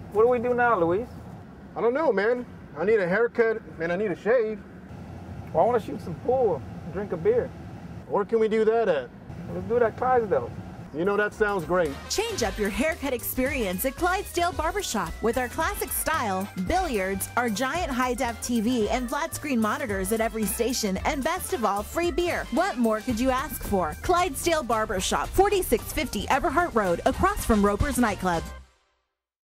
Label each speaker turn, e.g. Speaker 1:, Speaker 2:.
Speaker 1: What do we do now, Luis?
Speaker 2: I don't know, man. I need a haircut and I need a shave.
Speaker 1: Well, I want to shoot some pool and drink a beer.
Speaker 2: Where can we do that at?
Speaker 1: Let's do it at CLYDESDALE.
Speaker 2: You know, that sounds great.
Speaker 3: Change up your haircut experience at Clydesdale Barbershop with our classic style, billiards, our giant high-def TV and flat-screen monitors at every station, and best of all, free beer. What more could you ask for? Clydesdale Barbershop, 4650 Everhart Road, across from Roper's Nightclub.